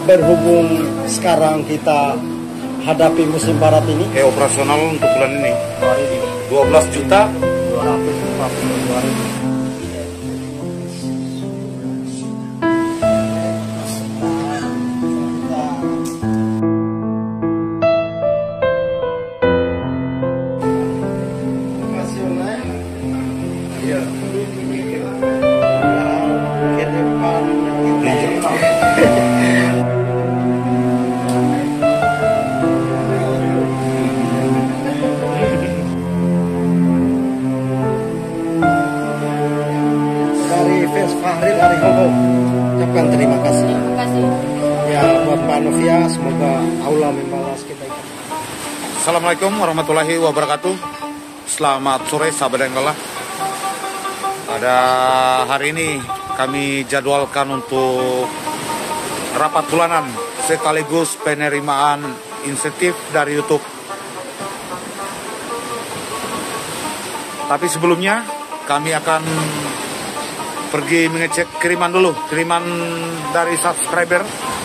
berhubung sekarang kita hadapi musim barat ini. Operasional untuk bulan ini 12 juta 242.000. Fahril Arihogo, ucapkan terima kasih. Ya, buat Pak Novia, semoga Allah membalas kebaikan. Assalamualaikum warahmatullahi wabarakatuh. Selamat sore sahabat yang lelah. Pada hari ini kami jadwalkan untuk rapat bulanan sekaligus penerimaan insentif dari YouTube. Tapi sebelumnya kami akan pergi mengecek kiriman dulu. Kiriman dari subscriber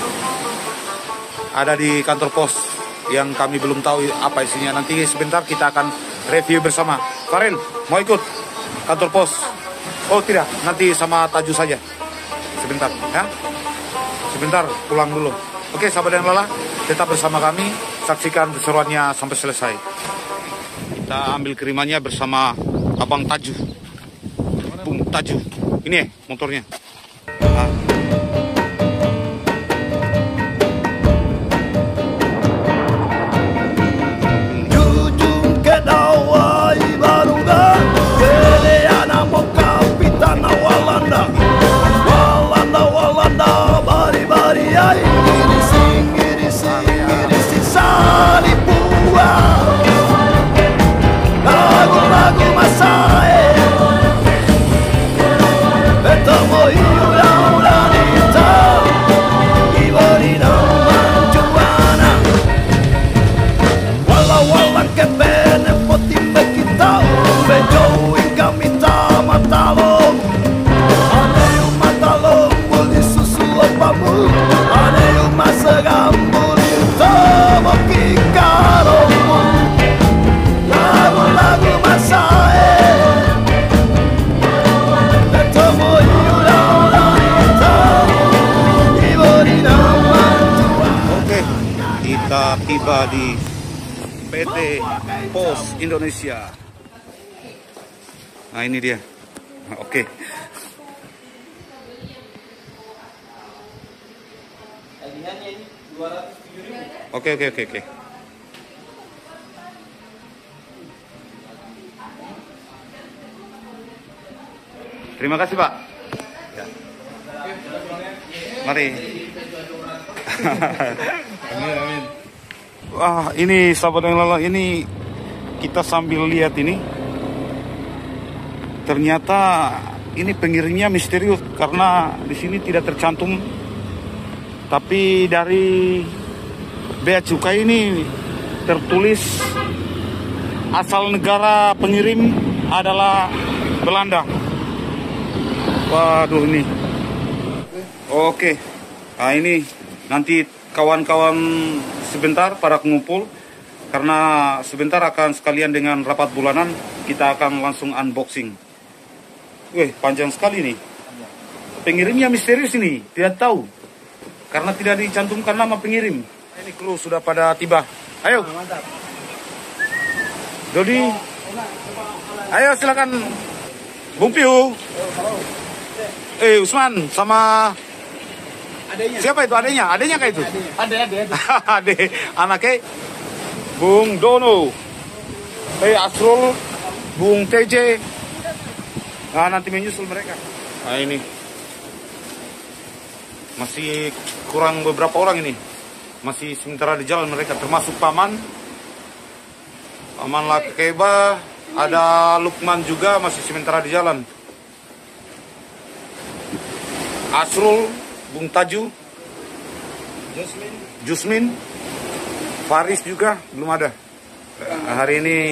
ada di kantor pos yang kami belum tahu apa isinya. Nanti sebentar kita akan review bersama. Faril, mau ikut kantor pos? Oh tidak, nanti sama Taju saja. Sebentar ya. Sebentar, pulang dulu. Oke sahabat yang lelah, tetap bersama kami. Saksikan keseruannya sampai selesai. Kita ambil kirimannya bersama Abang Taju, Bung Taju. Ini motornya. Jujung ke dawai baruga, Keleana mo kapitan Walanda. Walanda, Walanda, bari-bari ay. Girising, salipua. Lagu-lagu Masai. Tomo iura-uranita, Iborina manjuana. Wala-wala ke bene potimbe kita, Bejo kami matalo. Ane yung matalo, muli susuapamu. Ane yung masagam, muli tomo kikaromu. Lagu-lagu Masai. Kita tiba di PT Pos Indonesia. Nah ini dia. Oke. Oke. Terima kasih Pak. Ya. Mari. Amin. Wah, ini sahabat yang lelah, ini kita sambil lihat ini. Ternyata ini pengirimnya misterius karena di sini tidak tercantum. Tapi dari bea cukai ini tertulis asal negara pengirim adalah Belanda. Waduh ini. Oke. Nah ini nanti kawan-kawan sebentar para pengumpul, karena sebentar akan sekalian dengan rapat bulanan, kita akan langsung unboxing. Wih, panjang sekali nih. Pengirimnya misterius ini, tidak tahu. Karena tidak dicantumkan nama pengirim. Ini kru sudah pada tiba. Ayo. Dodi. Ayo silakan. Bung Piu. Usman sama adenya. Siapa itu adenya? Adenya kayak itu? Ade. Ade. Anaknya Bung Dono. Asrul, Bung TJ. Nah, nanti menyusul mereka. Nah, ini. Masih kurang beberapa orang ini. Masih sementara di jalan mereka, termasuk Paman Lakeba, ada Lukman juga masih sementara di jalan. Asrul, Bung Taju, Jusmin, Faris juga belum ada. Hari ini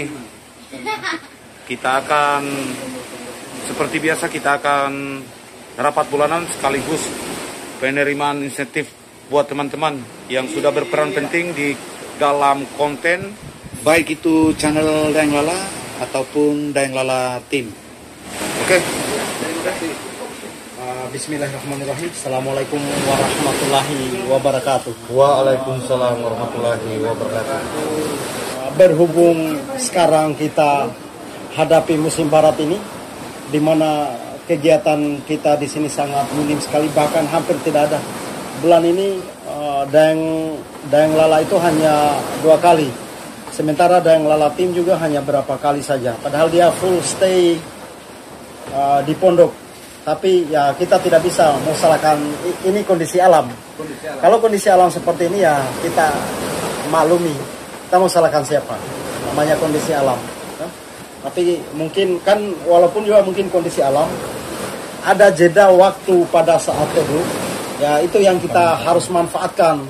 kita akan seperti biasa, kita akan rapat bulanan sekaligus penerimaan insentif buat teman-teman yang sudah berperan penting di dalam konten, baik itu channel Dayang Lala ataupun Dayang Lala Team. Oke. Terima kasih. Bismillahirrahmanirrahim. Assalamualaikum warahmatullahi wabarakatuh. Waalaikumsalam warahmatullahi wabarakatuh. Berhubung sekarang kita hadapi musim barat ini, di mana kegiatan kita di sini sangat minim sekali, bahkan hampir tidak ada. Bulan ini Dayang Lala itu hanya 2 kali. Sementara Dayang Lala Team juga hanya berapa kali saja. Padahal dia full stay di pondok. Tapi ya kita tidak bisa menyalahkan, ini kondisi alam. Kalau kondisi alam seperti ini ya kita maklumi. Kita mau salahkan siapa? Namanya kondisi alam. Tapi mungkin kan walaupun juga mungkin kondisi alam, ada jeda waktu pada saat teduh. Ya itu yang kita harus manfaatkan.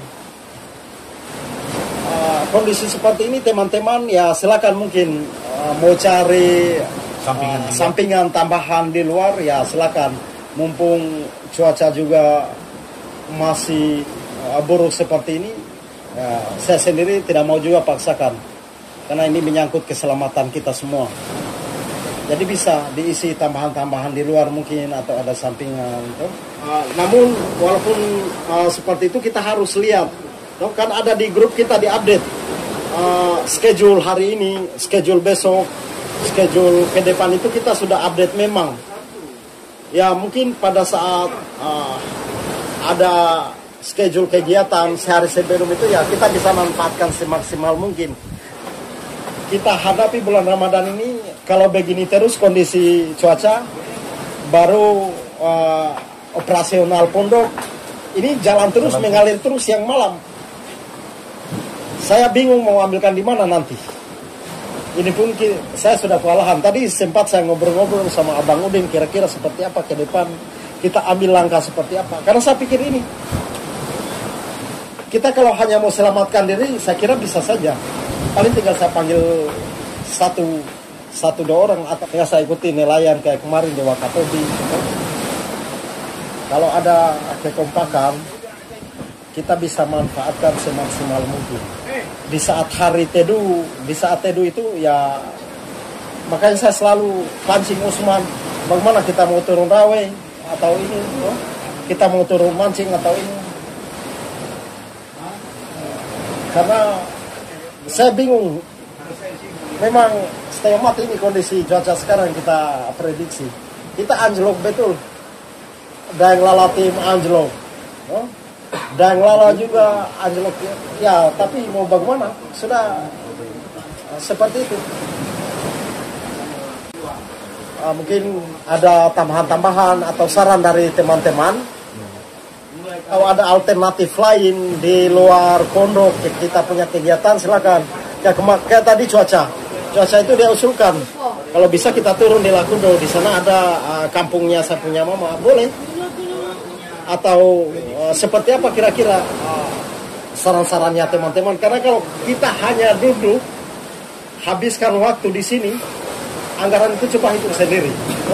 Kondisi seperti ini teman-teman ya silakan mungkin mau cari sampingan tambahan di luar ya silakan. Mumpung cuaca juga masih buruk seperti ini, ya, saya sendiri tidak mau juga paksakan karena ini menyangkut keselamatan kita semua. Jadi bisa diisi tambahan-tambahan di luar mungkin atau ada sampingan. Namun walaupun seperti itu kita harus lihat, kan ada di grup kita diupdate schedule hari ini, schedule besok, schedule ke depan itu kita sudah update memang. Ya mungkin pada saat ada schedule kegiatan sehari sebelum itu ya kita bisa manfaatkan semaksimal mungkin. Kita hadapi bulan Ramadan ini kalau begini terus kondisi cuaca, baru operasional pondok ini jalan terus mengalir terus yang malam. Saya bingung mau ambilkan di mana nanti. Ini pun saya sudah kewalahan. Tadi sempat saya ngobrol-ngobrol sama Abang Udin kira-kira seperti apa ke depan. Kita ambil langkah seperti apa. Karena saya pikir ini, kita kalau hanya mau selamatkan diri, saya kira bisa saja. Paling tinggal saya panggil satu dua orang atau tinggal saya ikuti nelayan kayak kemarin di Wakatobi. Kalau ada kekompakan, kita bisa manfaatkan semaksimal mungkin. Di saat hari teduh, itu ya makanya saya selalu pancing Usman, bagaimana kita mau turun rawe atau ini, kita mau turun mancing atau ini. Karena saya bingung, memang setengah mati ini kondisi cuaca sekarang kita prediksi. Kita anjlok betul, Dayang Lala Team anjlok. Dayang Lala juga anjlok ya, tapi mau bagaimana sudah seperti itu. Mungkin ada tambahan-tambahan atau saran dari teman-teman, kalau ada alternatif lain di luar pondok kita punya kegiatan silakan. Ya kayak tadi cuaca itu dia usulkan kalau bisa kita turun di Lakundo, di sana ada kampungnya saya punya mama, boleh. Atau seperti apa kira-kira saran-sarannya teman-teman, karena kalau kita hanya duduk habiskan waktu di sini, anggaran itu coba hitung sendiri.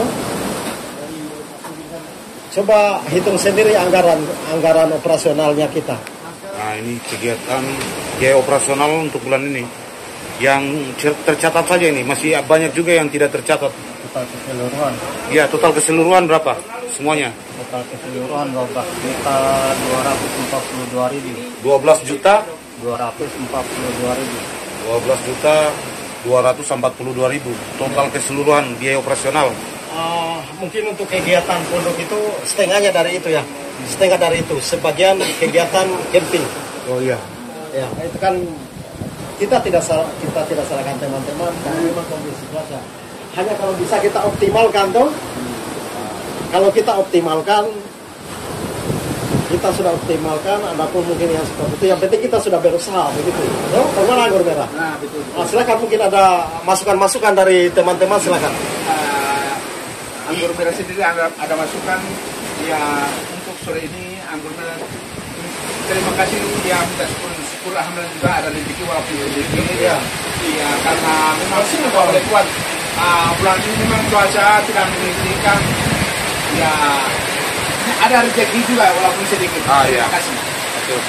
Coba hitung sendiri anggaran operasionalnya kita. Nah ini kegiatan biaya operasional untuk bulan ini yang tercatat saja, ini masih banyak juga yang tidak tercatat. Total keseluruhan. Ya, total keseluruhan berapa semuanya? Total keseluruhan 12.242.000. 12 juta 242.000. 12 juta 242.000 total keseluruhan biaya operasional. Mungkin untuk kegiatan pondok itu setengahnya dari itu ya, setengah dari itu, sebagian kegiatan camping. Oh iya. Ya, itu kan kita tidak salahkan teman-teman karena memang kondisi cuaca. Hanya kalau bisa kita optimalkan toh. Kalau kita optimalkan, kita sudah optimalkan. Adapun mungkin yang seperti itu, yang penting kita sudah berusaha begitu. No, bagaimana anggur merah? Nah, betul. Silakan mungkin ada masukan-masukan dari teman-teman silakan. Anggur merah sendiri ada masukan ya untuk sore ini anggur merah. Terima kasih ya, minta syukur alhamdulillah juga ada rezeki walaupun rezeki. Ya. Iya, karena memang tidak boleh kuat. Bulan ini memang cuaca tidak mengizinkan. Ya, ada rezeki juga walaupun sedikit. Iya. Terima kasih. oke.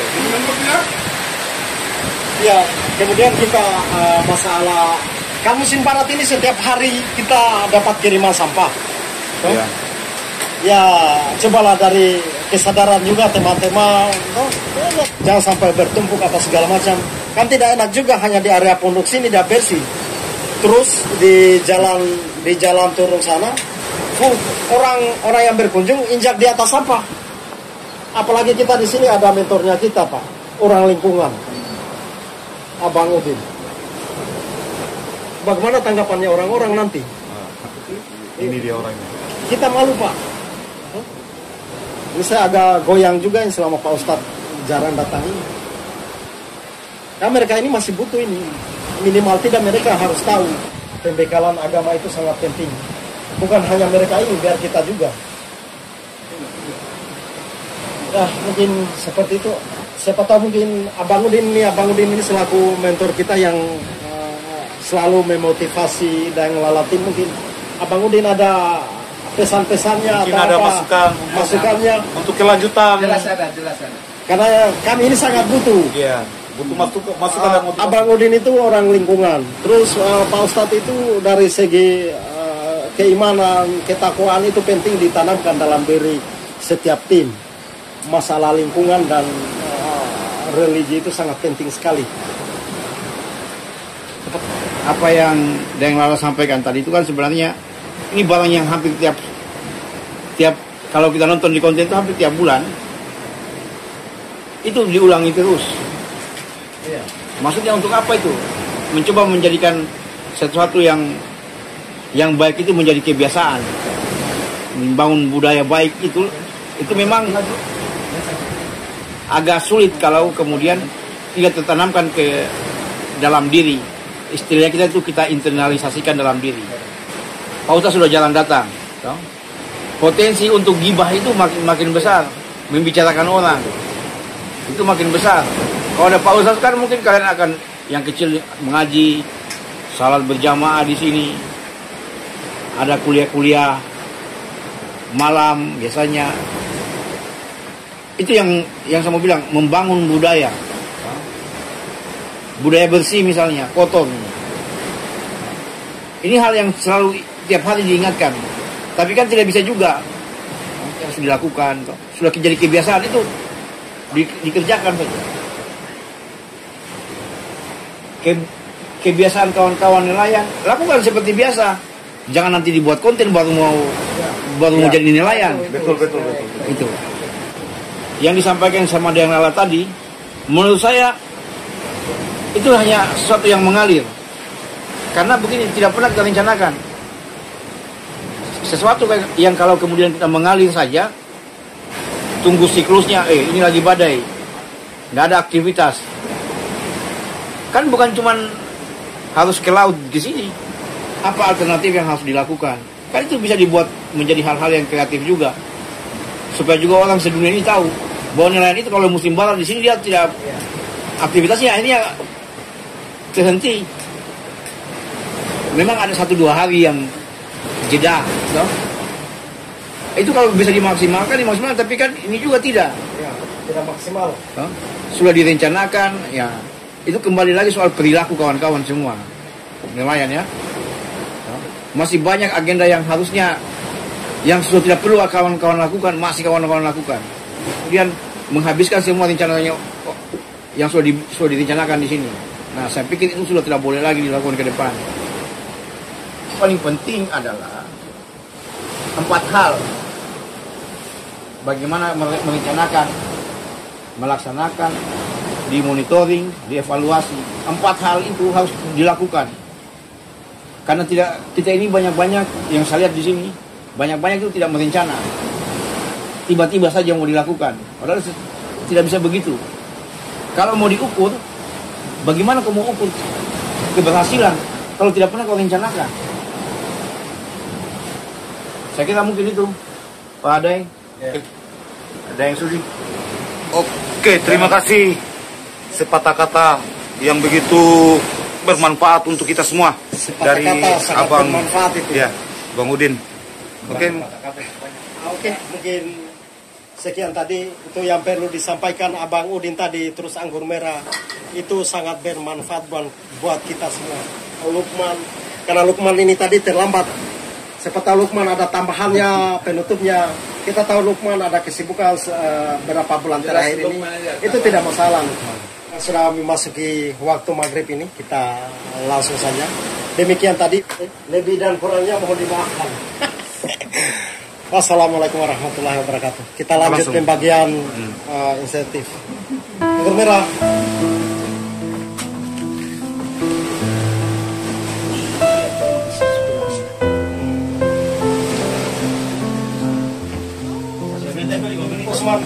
Ya, kemudian kita masalah kan musim padat ini setiap hari kita dapat kiriman sampah. Toh? Iya. Ya, cobalah dari kesadaran juga teman-teman, toh, jangan sampai bertumpuk atau segala macam. Kan tidak enak juga hanya di area pondok sini dia bersih. Terus di jalan turun sana, orang yang berkunjung injak di atas sampah. Apalagi kita di sini ada mentornya kita, Pak, orang lingkungan. Abang Udin. Bagaimana tanggapannya orang-orang nanti? Ini dia orangnya. Kita malu, Pak. Ini saya agak goyang juga yang selama Pak Ustadz jarang datang ini. Nah, mereka ini masih butuh ini. Minimal tidak mereka harus tahu pembekalan agama itu sangat penting. Bukan hanya mereka ini, biar kita juga. Ya, mungkin seperti itu. Siapa tahu mungkin Abang Udin ini selaku mentor kita yang selalu memotivasi dan ngelalatin, mungkin Abang Udin ada pesan-pesannya Mungkin atau ada apa, masukannya untuk kelanjutan. Jelas ada. karena kami ini sangat butuh. Iya, butuh masukan dan motivasi. Abang Udin itu orang lingkungan, terus Pak Ustadz itu dari segi keimanan, ketakwaan itu penting ditanamkan dalam diri setiap tim. Masalah lingkungan dan religi itu sangat penting sekali. Apa yang Deng Lala sampaikan tadi itu kan sebenarnya ini barang yang hampir tiap kalau kita nonton di konten itu hampir tiap bulan itu diulangi terus. Iya. Maksudnya untuk apa itu? Mencoba menjadikan sesuatu yang baik itu menjadi kebiasaan. Membangun budaya baik itu memang agak sulit kalau kemudian tidak tertanamkan ke dalam diri. Istilahnya kita itu kita internalisasikan dalam diri. Pak Ustadz sudah jalan datang. Potensi untuk gibah itu makin besar. Membicarakan orang itu makin besar. Kalau ada Pak Ustadz kan mungkin kalian akan yang kecil mengaji, salat berjamaah di sini. Ada kuliah-kuliah malam biasanya. Itu yang saya mau bilang, membangun budaya bersih misalnya, kotor. Ini hal yang selalu tiap hari diingatkan, tapi kan tidak bisa juga yang sudah dilakukan, sudah jadi kebiasaan itu dikerjakan saja. Kebiasaan kawan-kawan nelayan lakukan seperti biasa, jangan nanti dibuat konten baru mau jadi nelayan. Betul. Itu yang disampaikan sama Deng Lala tadi, menurut saya itu hanya sesuatu yang mengalir. Karena begini, tidak pernah kita rencanakan. Sesuatu yang kalau kemudian kita mengalir saja, tunggu siklusnya, ini lagi badai, nggak ada aktivitas. Kan bukan cuman harus ke laut di sini. Apa alternatif yang harus dilakukan? Kan itu bisa dibuat menjadi hal-hal yang kreatif juga. Supaya juga orang sedunia ini tahu bahwa nelayan itu kalau musim barat di sini dia tidak aktivitasnya akhirnya terhenti. Memang ada 1-2 hari yang jeda, so? Itu kalau bisa dimaksimalkan, tapi kan ini juga tidak. Ya, tidak maksimal. So? Sudah direncanakan, ya itu kembali lagi soal perilaku kawan-kawan semua nelayan ya. So? Masih banyak agenda yang harusnya yang sudah tidak perlu kawan-kawan lakukan, masih kawan-kawan lakukan. Kemudian menghabiskan semua rencananya yang sudah direncanakan di sini. Nah, saya pikir itu sudah tidak boleh lagi dilakukan ke depan. Paling penting adalah 4 hal. Bagaimana merencanakan, melaksanakan, dimonitoring, dievaluasi. 4 hal itu harus dilakukan. Karena kita ini banyak-banyak yang saya lihat di sini, banyak-banyak itu tidak merencana. Tiba-tiba saja mau dilakukan. Padahal tidak bisa begitu. Kalau mau diukur, bagaimana kamu mau ukur keberhasilan kalau tidak pernah kau rencanakan? Saya kira mungkin itu, Pak Adeng. Ya. Ada yang sudi? Oke, terima kasih. Sepatah kata yang begitu bermanfaat untuk kita semua. Sepatah Dari kata sangat Abang bermanfaat itu. Ya, Bang Udin. Oke. Oke, mungkin sekian tadi itu yang perlu disampaikan Abang Udin tadi. Terus anggur merah itu sangat bermanfaat buat kita semua. Lukman, karena Lukman ini tadi terlambat. Siapa tahu Lukman ada tambahannya, penutupnya. Kita tahu Lukman ada kesibukan berapa bulan terakhir ini. Itu tidak masalah Lukman. Sudah memasuki waktu maghrib ini, kita langsung saja. Demikian tadi, lebih dan kurangnya mohon dimaafkan. Wassalamualaikum warahmatullahi wabarakatuh. Kita lanjut pembagian insentif. Anggur merah. Osman.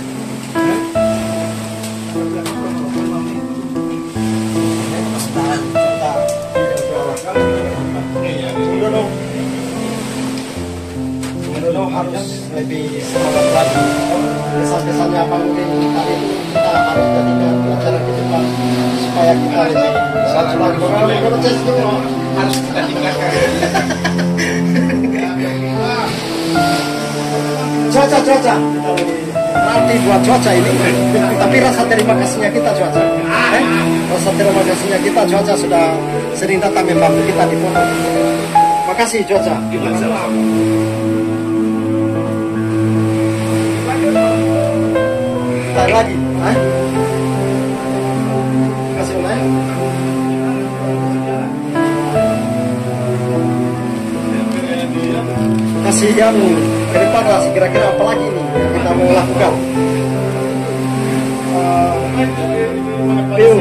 Harus lebih semangat lagi. Pesan-pesannya Abang Udin tadi kita harus jadikan pelajaran ke depan supaya kita lebih satu lagi. Harus kita tinggalkan. Cuaca nanti buat cuaca ini, tapi rasa terima kasihnya kita cuaca. Rasa terima kasihnya kita cuaca sudah sering datang membantu kita di pondok. Makasih cuaca. Lagi, kasih mulai. Kasih yang ke depan lah, kira-kira apa lagi nih yang kita mau lakukan? Film,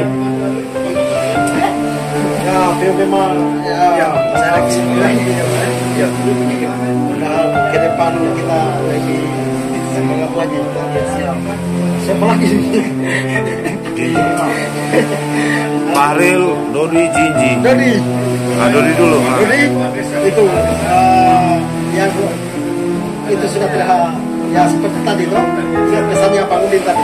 ya film memang ya saya lagi ya. Ke depan kita lebih semangat lagi. Siapa lagi? Fahril, Dodi, Jinji. Dodi. Dodi dulu. Dodi itu yang itu sudah terlihat ya seperti tadi toh. Pesannya Bang Udin tadi.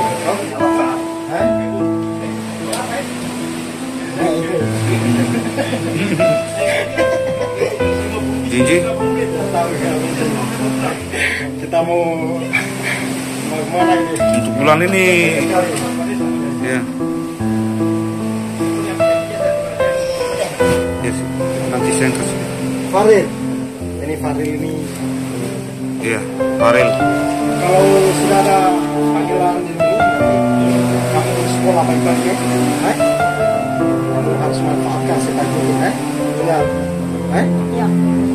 Jinji. Kita mau kemana ini? Untuk bulan ini, ya. Yes. Nanti saya kasih. Fahril, ini Fahril ini. Iya, Fahril. Kalau sudah ada panggilan ini, kamu sekolah baik-baik ya. Kamu harus manfaatkan sebaik mungkin, ingat, ya.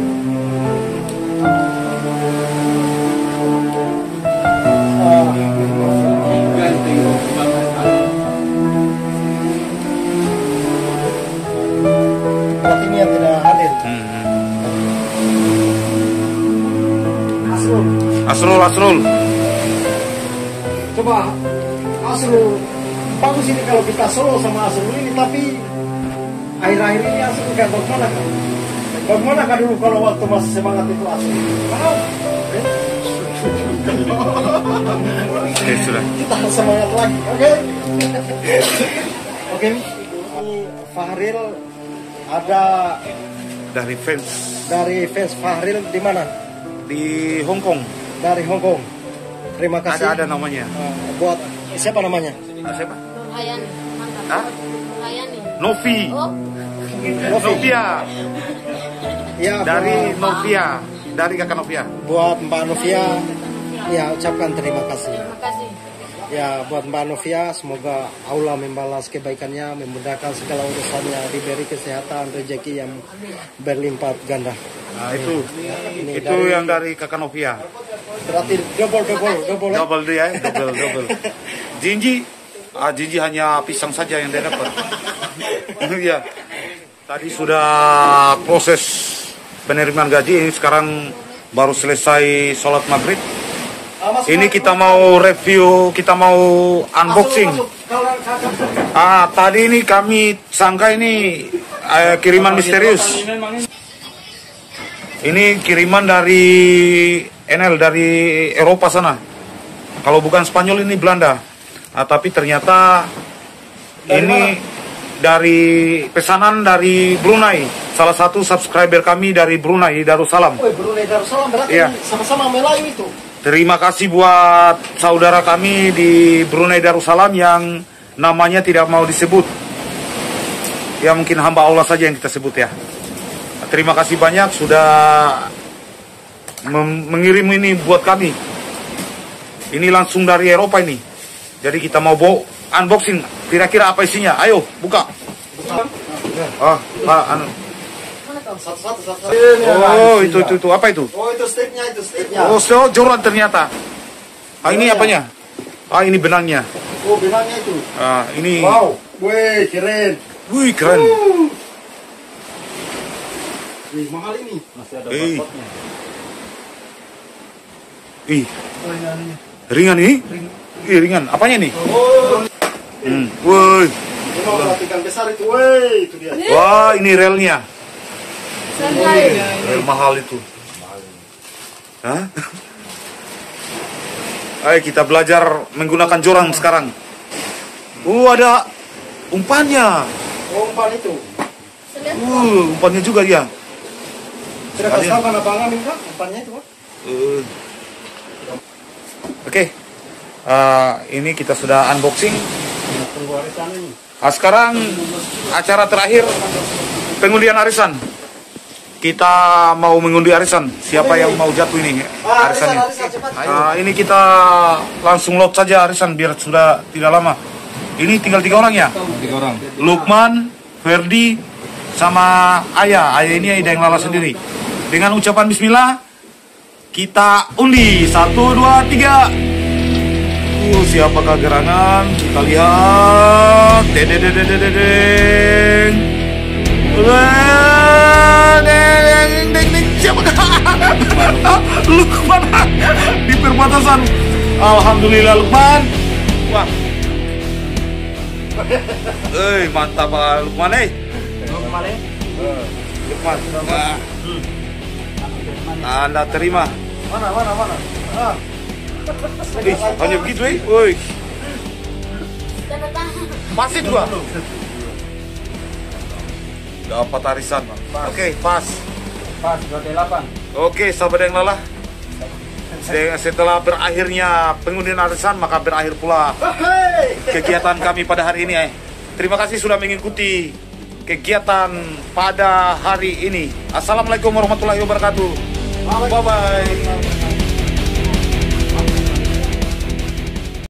Ini yang tidak hadir. Asrul. Coba Asrul, bagus ini kalau kita solo sama Asrul ini, tapi akhir-akhir ini Asrul kan bagaimana kan? Bagaimana kan dulu kalau waktu masih semangat itu Asrul? Oke, sudah. Kita harus semangat lagi, oke? Oke. Ini Fahril ada Dari fans Fahril di mana? di Hong Kong. Dari Hong Kong. Terima kasih. Ada namanya. Buat siapa namanya? Siapa? Hayani. Hah? Hayani. Novi. Oh, Novia. Ya, Dari Novia. Dari kakak Novia. buat Mbak Novia, ya ucapkan terima kasih. terima kasih. Ya buat Mbak Novia, semoga Allah membalas kebaikannya, memudahkan segala urusannya, diberi kesehatan, rezeki yang berlimpah ganda. Nah, itu Ini itu yang dari kakak Novia. berarti double. Double dia, double. Jinji hanya pisang saja yang dia dapat. Ya. Tadi sudah proses penerimaan gaji, ini sekarang baru selesai sholat maghrib. Ini kita mau review, kita mau unboxing. Tadi ini kami sangka ini kiriman misterius. Ini kiriman dari NL, dari Eropa sana. Kalau bukan Spanyol ini Belanda. Tapi ternyata ini dari pesanan dari Brunei. Salah satu subscriber kami dari Brunei, Darussalam. Brunei Darussalam berarti iya. sama-sama Melayu itu. Terima kasih buat saudara kami di Brunei Darussalam yang namanya tidak mau disebut. Ya mungkin hamba Allah saja yang kita sebut ya. Terima kasih banyak sudah mengirim ini buat kami. Ini langsung dari Eropa ini. Jadi kita mau bawa unboxing. Kira-kira apa isinya? Ayo buka. Anu. Satu. Oh, itu apa itu? Oh, itu sticknya. Oh, joran ternyata. Ini apanya? Ini benangnya. Oh, benangnya itu. Ini. Wow, wih, keren. Wih, keren. Wih, mahal ini. Masih ada Eh. barcode-nya. Ih, ringan ini? Ringan. Apanya nih? Oh, Woi. perhatikan besar itu, wih, itu dia. Wah, ini relnya. Rel mahal itu. Hah? Ayo kita belajar menggunakan joran sekarang. Ada umpannya. Oh, umpan itu. Umpannya juga dia. Sudah kasih tahu kan abang Amin, Pak? Umpannya itu, Pak. Oke. Ini kita sudah unboxing. Tunggu arisan ini. Sekarang acara terakhir pengundian arisan. Kita mau mengundi arisan. Siapa yang mau jatuh ini arisannya? Arisan, cepat. Ini kita langsung load saja arisan biar sudah tidak lama. Ini tinggal 3 orang ya? 3 orang. Lukman, Ferdi, sama Ayah. Ayah ini Ayah yang lala sendiri. Dengan ucapan bismillah, kita undi. 1, 2, 3. Siapakah gerangan? Kita lihat. Dedeng. Siapakah? Lukman di perbatasan. Alhamdulillah Lukman. Wah. Mantap Lukman Lukman. Anda terima. Mana? Hanya begitu woi. Masih 2. Dapat arisan. Oke, pas 28. Oke, sahabat yang lelah. Setelah berakhirnya pengundian arisan, maka berakhir pula kegiatan kami pada hari ini. Terima kasih sudah mengikuti kegiatan pada hari ini. Assalamualaikum warahmatullahi wabarakatuh. Bye-bye.